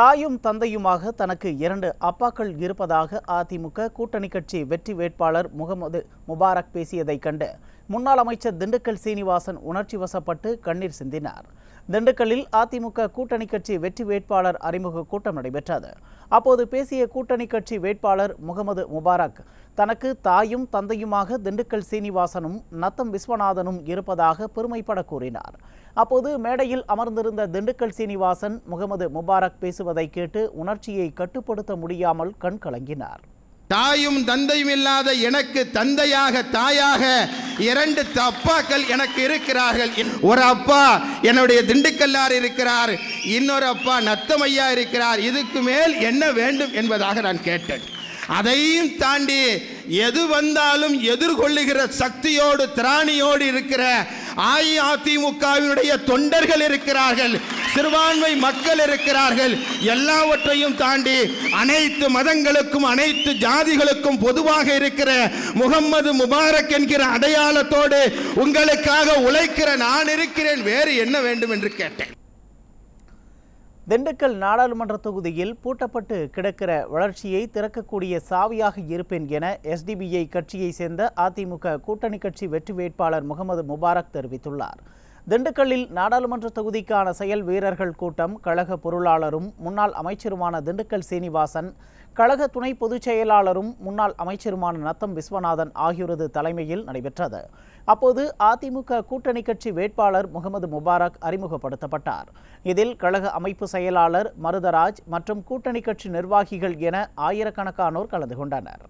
தாயும் தந்தையுமாக தனக்கு 2 அப்பாக்கள் இருப்பதாக அதிமுக கூட்டணி கட்சி வெற்றி வேட்பாளர் முகமது முபாரக் பேசியதைக் கண்டு முன்னாள் அமைச்சர் திண்டுக்கல் சீனிவாசன் உணர்ச்சி வசப்பட்டு கண்ணீர் சிந்தினார். திண்டுக்கல்லில் அதிமுக கூட்டணி கட்சி வெற்றி வேட்பாளர் அறிமுக கூட்டம் நடைபெற்றது. அப்போது பேசிய கூட்டணி கட்சி வேட்பாளர் முகமது முபாரக் தனக்கு தாயும் தந்தையுமாக திண்டுக்கல் சீனிவாசனும் நத்தம் விஸ்வநாதனும் இருப்பதாக பெருமைப்பட கூறினார். அப்போது மேடையில் அமர்ந்திருந்த திண்டுக்கல் சீனிவாசன் முகமது முபாரக் பேசுவதை கேட்டு உணர்ச்சியை கட்டுப்படுத்த முடியாமல் கண் கலங்கினார். தாயும் தந்தையும் இல்லாத எனக்கு தந்தையாக தாயாக 2 அப்பாக்கள் எனக்கு இருக்கிறார்கள். ஒரு அப்பா என்னுடைய திண்டுக்கல்லார் இருக்கிறார், இன்னொரு அப்பா நத்தமையா இருக்கிறார். இதுக்கு மேல் என்ன வேண்டும் என்பதாக நான் கேட்டேன். அதையும் தாண்டி எது வந்தாலும் எதிர்கொள்ளுகிற சக்தியோடு திராணியோடு இருக்கிற அஇஅதிமுகவினுடைய தொண்டர்கள் இருக்கிறார்கள், சிறுபான்மை மக்கள் இருக்கிறார்கள். எல்லாவற்றையும் தாண்டி அனைத்து மதங்களுக்கும் அனைத்து ஜாதிகளுக்கும் பொதுவாக இருக்கிற முகமது முபாரக் என்கிற அடையாளத்தோடு உங்களுக்காக உழைக்கிற நான் இருக்கிறேன், வேறு என்ன வேண்டும் என்று கேட்டேன். திண்டுக்கல் நாடாளுமன்ற தொகுதியில் பூட்டப்பட்டு கிடக்கிற வளர்ச்சியை திறக்கக்கூடிய சாவியாக இருப்பேன் என SDPI கட்சியை சேர்ந்த அதிமுக கூட்டணி கட்சி வெற்றி வேட்பாளர் முகமது முபாரக் தெரிவித்துள்ளார். திண்டுக்கல்லில் நாடாளுமன்ற தொகுதிக்கான செயல் வீரர்கள் கூட்டம் கழக பொருளாளரும் முன்னாள் அமைச்சருமான திண்டுக்கல் சீனிவாசன், கழக துணை பொதுச் செயலாளரும் முன்னாள் அமைச்சருமான நத்தம் விஸ்வநாதன் ஆகியோரது தலைமையில் நடைபெற்றது. அப்போது அதிமுக கூட்டணி கட்சி வேட்பாளர் முகமது முபாரக் அறிமுகப்படுத்தப்பட்டார். இதில் கழக அமைப்பு செயலாளர் மருதராஜ் மற்றும் கூட்டணி கட்சி நிர்வாகிகள் என ஆயிரக்கணக்கானோர் கலந்து கொண்டனர்.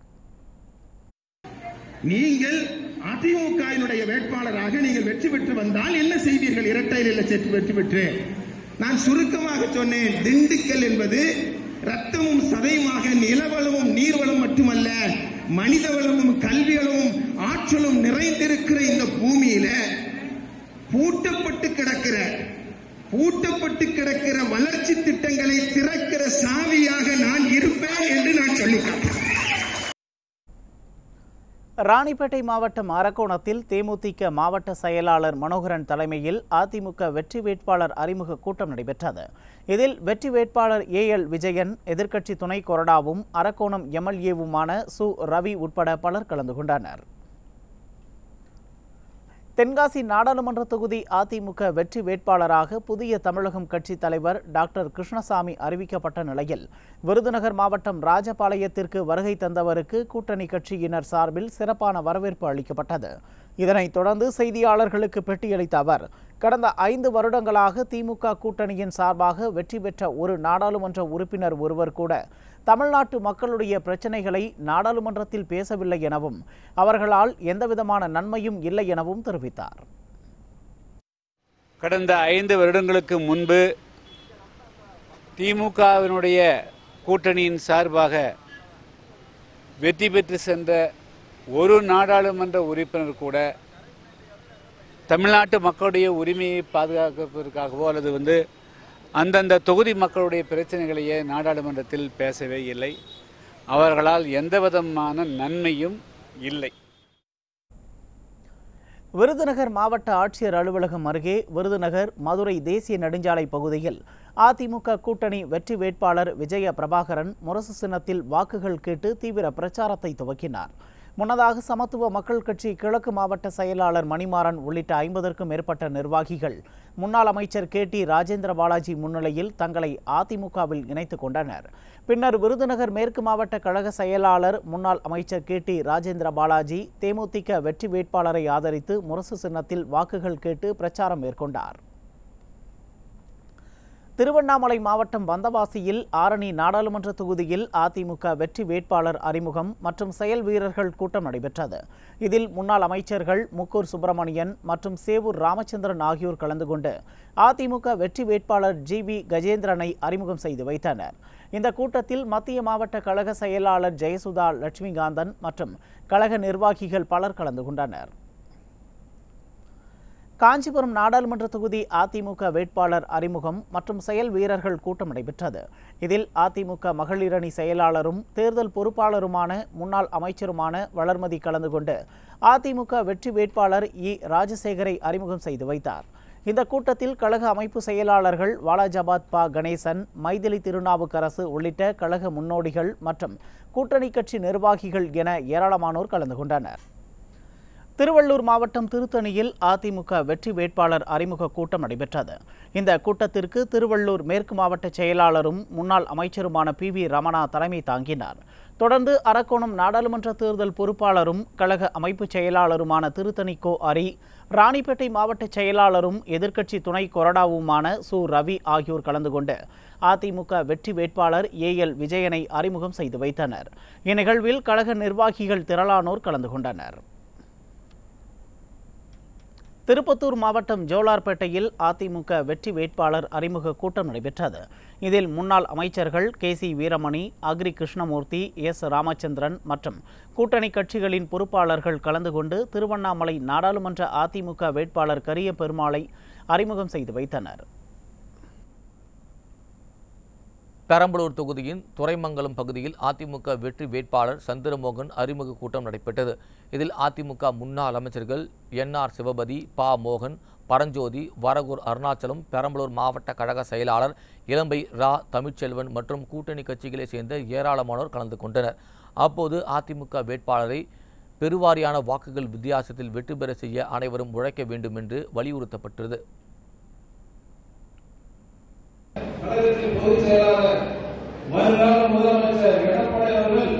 நீங்கள் அதிமுகவினுடைய வேட்பாளராக நீங்கள் வெற்றி பெற்று வந்தால் என்ன செய்வீர்கள்? இரட்டையில வெற்றி பெற்று நான் சுருக்கமாக சொன்னேன். திண்டுக்கல் என்பது ரத்தமும் சதையுமாக நிலவளமும் நீர்வளம் மட்டுமல்ல, மனித வளமும் கல்வி வளமும் ஆற்றலும் நிறைந்திருக்கிற இந்த பூமியில பூட்டப்பட்டு கிடக்கிற வளர்ச்சி திட்டங்களை திறக்கிற சாவியாக நான் இருப்பேன் என்று நான் சொல்லிக்கிறேன். ராணிப்பேட்டை மாவட்டம் அரக்கோணத்தில் தேமுதிக மாவட்ட செயலாளர் மனோகரன் தலைமையில் அதிமுக வெற்றி வேட்பாளர் அறிமுக கூட்டம் நடைபெற்றது. இதில் வெற்றி வேட்பாளர் AL விஜயன், எதிர்க்கட்சி துணை கொறடாவும் அரக்கோணம் MLAவுமான சு ரவி உட்பட பலர் கலந்து கொண்டனர். தென்காசி நாடாளுமன்ற தொகுதி அதிமுக வெற்றி வேட்பாளராக புதிய தமிழகம் கட்சி தலைவர் டாக்டர் கிருஷ்ணசாமி அறிவிக்கப்பட்ட நிலையில் விருதுநகர் மாவட்டம் ராஜபாளையத்திற்கு வருகை தந்தவருக்கு கூட்டணி கட்சியினர் சார்பில் சிறப்பான வரவேற்பு அளிக்கப்பட்டது. இதனைத் தொடர்ந்து செய்தியாளர்களுக்கு பேட்டியளித்த அவர், கடந்த 5 வருடங்களாக திமுக கூட்டணியின் சார்பாக வெற்றி பெற்ற ஒரு நாடாளுமன்ற உறுப்பினர் ஒருவர் கூட தமிழ்நாட்டு மக்களுடைய பிரச்சினைகளை நாடாளுமன்றத்தில் பேசவில்லை எனவும் அவர்களால் எந்தவிதமான நன்மையும் இல்லை எனவும் தெரிவித்தார். கடந்த 5 வருடங்களுக்கு முன்பு திமுகவினுடைய கூட்டணியின் சார்பாக வெற்றி பெற்று சென்ற ஒரு நாடாளுமன்ற உறுப்பினர் கூட தமிழ்நாட்டு மக்களுடைய உரிமையை பாதுகாப்பதற்காகவோ அல்லது அந்தந்த தொகுதி மக்களுடைய பிரச்சனைகளையே நாடாளுமன்றத்தில் பேசவே இல்லை. அவர்களால் எந்தவிதமான நன்மையும் இல்லை. விருதுநகர் மாவட்ட ஆட்சியர் அலுவலகம் அருகே விருதுநகர் மதுரை தேசிய நெடுஞ்சாலை பகுதியில் அதிமுக கூட்டணி வெற்றி வேட்பாளர் விஜய பிரபாகரன் முரசு சின்னத்தில் வாக்குகள் கேட்டு தீவிர பிரச்சாரத்தை துவக்கினார். முன்னதாக சமத்துவ மக்கள் கட்சி கிழக்கு மாவட்ட செயலாளர் மணிமாறன் உள்ளிட்ட 50க்கும் மேற்பட்ட நிர்வாகிகள் முன்னாள் அமைச்சர் KT ராஜேந்திர பாலாஜி முன்னிலையில் தங்களை அதிமுகவில் இணைத்துக் கொண்டனர். பின்னர் விருதுநகர் மேற்கு மாவட்ட கழக செயலாளர் முன்னாள் அமைச்சர் KT ராஜேந்திர பாலாஜி தேமுதிக வெற்றி வேட்பாளரை ஆதரித்து முரசு சின்னத்தில் வாக்குகள் கேட்டு பிரச்சாரம் மேற்கொண்டார். திருவண்ணாமலை மாவட்டம் வந்தவாசியில் ஆரணி நாடாளுமன்ற தொகுதியில் அதிமுக வெற்றி வேட்பாளர் அறிமுகம் மற்றும் செயல் வீரர்கள் கூட்டம் நடைபெற்றது. இதில் முன்னாள் அமைச்சர்கள் முக்கூர் சுப்பிரமணியன் மற்றும் சேவூர் ராமச்சந்திரன் ஆகியோர் கலந்து கொண்டு அதிமுக வெற்றி வேட்பாளர் GB கஜேந்திரனை அறிமுகம் செய்து வைத்தனர். இந்த கூட்டத்தில் மத்திய மாவட்ட கழக செயலாளர் ஜெயசுதா லட்சுமிகாந்தன் மற்றும் கழக நிர்வாகிகள் பலர் கலந்து கொண்டனர். காஞ்சிபுரம் நாடாளுமன்ற தொகுதி அதிமுக வேட்பாளர் அறிமுகம் மற்றும் செயல் வீரர்கள் கூட்டம் நடைபெற்றது. இதில் அதிமுக மகளிரணி செயலாளரும் தேர்தல் பொறுப்பாளருமான முன்னாள் அமைச்சருமான வளர்மதி கலந்து கொண்டு அதிமுக வெற்றி வேட்பாளர் ராஜசேகரை அறிமுகம் செய்து வைத்தார். இந்த கூட்டத்தில் கழக அமைப்பு செயலாளர்கள் வாலாஜாபாத் பா கணேசன், மைதிலி திருநாவுக்கரசு உள்ளிட்ட கழக முன்னோடிகள் மற்றும் கூட்டணி கட்சி நிர்வாகிகள் என ஏராளமானோர் கலந்து கொண்டனர். திருவள்ளூர் மாவட்டம் திருத்தணியில் அதிமுக வெற்றி வேட்பாளர் அறிமுக கூட்டம் நடைபெற்றது. இந்த கூட்டத்திற்கு திருவள்ளூர் மேற்கு மாவட்ட செயலாளரும் முன்னாள் அமைச்சருமான PV ரமணா தலைமை தாங்கினார். தொடர்ந்து அரக்கோணம் நாடாளுமன்ற தேர்தல் பொறுப்பாளரும் கழக அமைப்பு செயலாளருமான திருத்தணி கோ அரி, ராணிப்பேட்டை மாவட்ட செயலாளரும் எதிர்க்கட்சி துணை கொறடாவுமான சு ரவி ஆகியோர் கலந்து கொண்டு அதிமுக வெற்றி வேட்பாளர் AL விஜயனை அறிமுகம் செய்து வைத்தனர். இந்நிகழ்வில் கழக நிர்வாகிகள் திரளானோர் கலந்து கொண்டனர். திருப்பத்தூர் மாவட்டம் ஜோலார்பேட்டையில் அதிமுக வெற்றி வேட்பாளர் அறிமுக கூட்டம் நடைபெற்றது. இதில் முன்னாள் அமைச்சர்கள் KC வீரமணி, அக்ரி கிருஷ்ணமூர்த்தி, S ராமச்சந்திரன் மற்றும் கூட்டணி கட்சிகளின் பொறுப்பாளர்கள் கலந்து கொண்டு திருவண்ணாமலை நாடாளுமன்ற அதிமுக வேட்பாளர் கரிய பெருமாளை அறிமுகம் செய்து வைத்தனர். பெரம்பலூர் தொகுதியின் துறைமங்கலம் பகுதியில் அதிமுக வெற்றி வேட்பாளர் சந்திரமோகன் அறிமுக கூட்டம் நடைபெற்றது. இதில் அதிமுக முன்னாள் அமைச்சர்கள் NR சிவபதி, பா மோகன், பரஞ்சோதி, வரகூர் அருணாச்சலம், பெரம்பலூர் மாவட்ட கழக செயலாளர் இளம்பை ரா தமிழ்ச்செல்வன் மற்றும் கூட்டணி கட்சிகளை சேர்ந்த ஏராளமானோர் கலந்து கொண்டனர். அப்போது அதிமுக வேட்பாளரை பெருவாரியான வாக்குகள் வித்தியாசத்தில் வெற்றி பெற செய்ய அனைவரும் உழைக்க வேண்டும் என்று வலியுறுத்தப்பட்டது. கழகத்தின் பொதுச் செயலாளர் வருங்கால முதலமைச்சர் எடப்பாடி அவர்கள்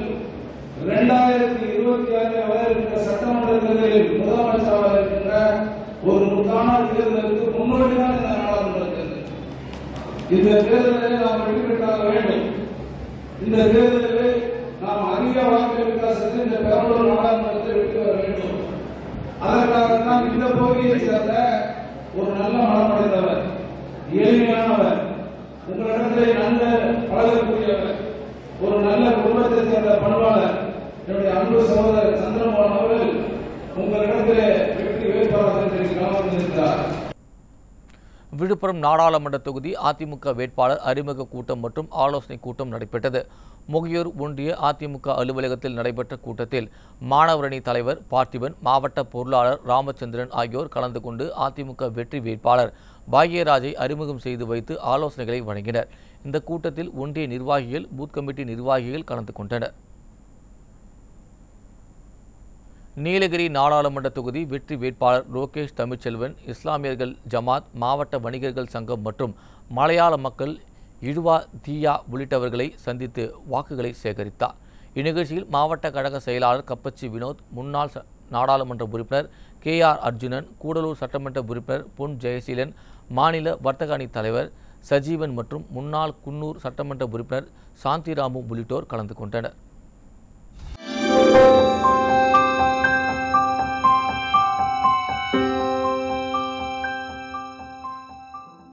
2026 வரவிருக்கின்ற சட்டமன்ற தேர்தலில் முதலமைச்சராக இருக்கின்ற ஒரு முத்தான தேர்தலுக்கு முன்னோடிதான் இந்த நாடாளுமன்ற தேர்தல். இந்த தேர்தலில் நாம் வெற்றி பெற்றாக வேண்டும். இந்த தேர்தலில் நாம் அதிக வாக்கு வித்தியாசத்தில் இந்த பெரம்பலூர் நாடாளுமன்றத்தை வெற்றி பெற வேண்டும். அதற்காகத்தான் இந்த பகுதியை சேர்ந்த ஒரு நல்ல மனமடைந்தவர், எளிமையானவர், உங்களிடத்திலே நல்ல பழகக்கூடியவர், ஒரு நல்ல குடும்பத்தை சேர்ந்த பண்பாளர் என்னுடைய அன்பு சகோதரர் சந்திரமோகன் அவர்கள் உங்களிடத்திலே வெற்றி வேட்பாளர் இருக்கிறார். விழுப்புரம் நாடாளுமன்ற தொகுதி அதிமுக வேட்பாளர் அறிமுக கூட்டம் மற்றும் ஆலோசனை கூட்டம் நடைபெற்றது. முகையூர் ஒன்றிய அதிமுக அலுவலகத்தில் நடைபெற்ற கூட்டத்தில் மாணவரணி தலைவர் பார்த்திபன், மாவட்ட பொருளாளர் ராமச்சந்திரன் ஆகியோர் கலந்து கொண்டு அதிமுக வெற்றி வேட்பாளர் பாக்யராஜை அறிமுகம் செய்து வைத்து ஆலோசனைகளை வழங்கினர். இந்த கூட்டத்தில் ஒன்றிய நிர்வாகிகள், பூத் கமிட்டி நிர்வாகிகள் கலந்து கொண்டனர். நீலகிரி நாடாளுமன்ற தொகுதி வெற்றி வேட்பாளர் லோகேஷ் தமிழ்ச்செல்வன் இஸ்லாமியர்கள் ஜமாத், மாவட்ட வணிகர்கள் சங்கம் மற்றும் மலையாள மக்கள் இழுவா தீயா உள்ளிட்டவர்களை சந்தித்து வாக்குகளை சேகரித்தார். இந்நிகழ்ச்சியில் மாவட்ட கழக செயலாளர் கப்பச்சி வினோத், முன்னாள் நாடாளுமன்ற உறுப்பினர் KR அர்ஜுனன், கூடலூர் சட்டமன்ற உறுப்பினர் பொன் ஜெயசீலன், மாநில வர்த்தக அணி தலைவர் சஜீவன் மற்றும் முன்னாள் குன்னூர் சட்டமன்ற உறுப்பினர் சாந்திராமு உள்ளிட்டோர் கலந்து கொண்டனர்.